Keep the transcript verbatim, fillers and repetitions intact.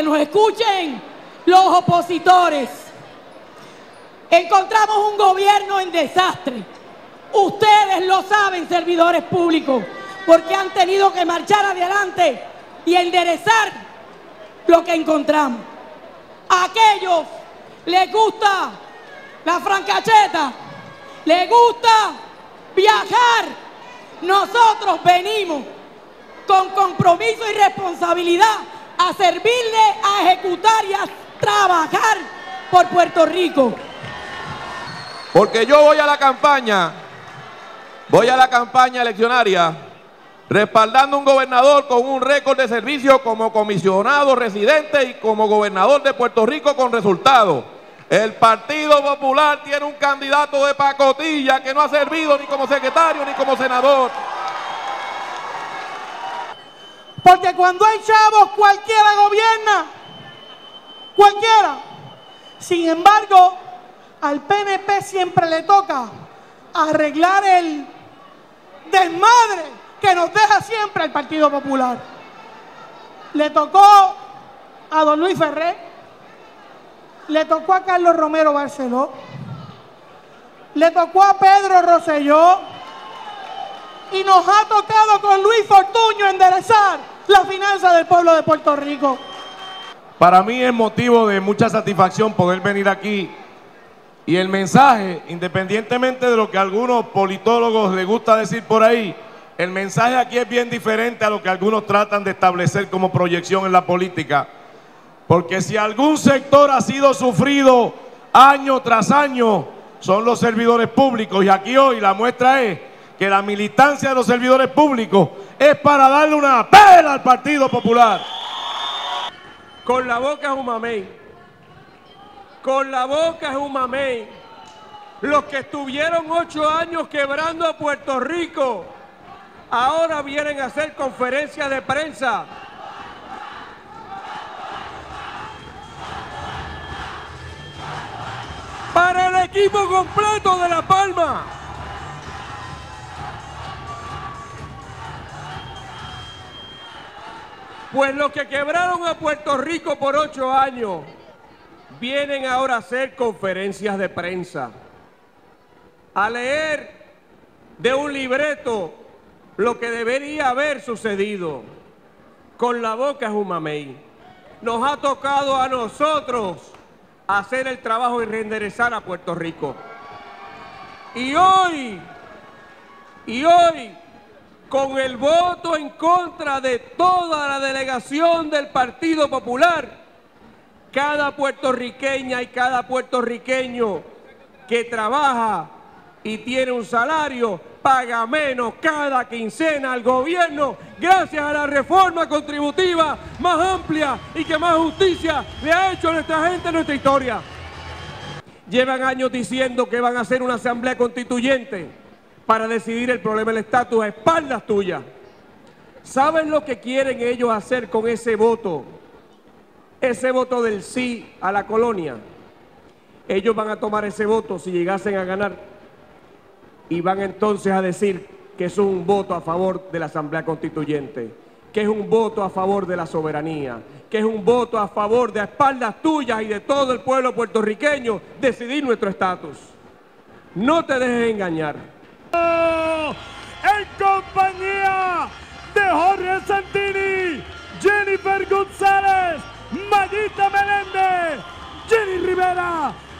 que nos escuchen los opositores. Encontramos un gobierno en desastre. Ustedes lo saben, servidores públicos, porque han tenido que marchar adelante y enderezar lo que encontramos. A aquellos les gusta la francacheta, les gusta viajar. Nosotros venimos con compromiso y responsabilidad a servirle, a ejecutar y a trabajar por Puerto Rico. Porque yo voy a la campaña, voy a la campaña eleccionaria respaldando a un gobernador con un récord de servicio como comisionado residente y como gobernador de Puerto Rico con resultados. El Partido Popular tiene un candidato de pacotilla que no ha servido ni como secretario ni como senador. Porque cuando hay chavos, cualquiera gobierna. Cualquiera. Sin embargo, al P N P siempre le toca arreglar el desmadre que nos deja siempre el Partido Popular. Le tocó a don Luis Ferré, le tocó a Carlos Romero Barceló, le tocó a Pedro Rosselló y nos ha tocado con Luis Fortuño enderezar la finanza del pueblo de Puerto Rico. Para mí es motivo de mucha satisfacción poder venir aquí y el mensaje, independientemente de lo que a algunos politólogos les gusta decir por ahí, el mensaje aquí es bien diferente a lo que algunos tratan de establecer como proyección en la política. Porque si algún sector ha sido sufrido año tras año, son los servidores públicos. Y aquí hoy la muestra es que la militancia de los servidores públicos es para darle una pela al Partido Popular. Con la boca es un mamey. Con la boca es un mamey. Los que estuvieron ocho años quebrando a Puerto Rico, ahora vienen a hacer conferencias de prensa. Para el equipo completo de La Palma. Pues los que quebraron a Puerto Rico por ocho años vienen ahora a hacer conferencias de prensa, a leer de un libreto lo que debería haber sucedido. Con la boca es un mamey. Nos ha tocado a nosotros hacer el trabajo y reenderezar a Puerto Rico. Y hoy, y hoy, con el voto en contra de toda la delegación del Partido Popular, cada puertorriqueña y cada puertorriqueño que trabaja y tiene un salario paga menos cada quincena al gobierno gracias a la reforma contributiva más amplia y que más justicia le ha hecho a nuestra gente en nuestra historia. Llevan años diciendo que van a hacer una asamblea constituyente para decidir el problema del estatus a espaldas tuyas. ¿Saben lo que quieren ellos hacer con ese voto? Ese voto del sí a la colonia. Ellos van a tomar ese voto si llegasen a ganar y van entonces a decir que es un voto a favor de la Asamblea Constituyente, que es un voto a favor de la soberanía, que es un voto a favor de a espaldas tuyas y de todo el pueblo puertorriqueño decidir nuestro estatus. No te dejes engañar. En compañía de Jorge Santini, Jennifer González, Mayita Meléndez, Jenny Rivera,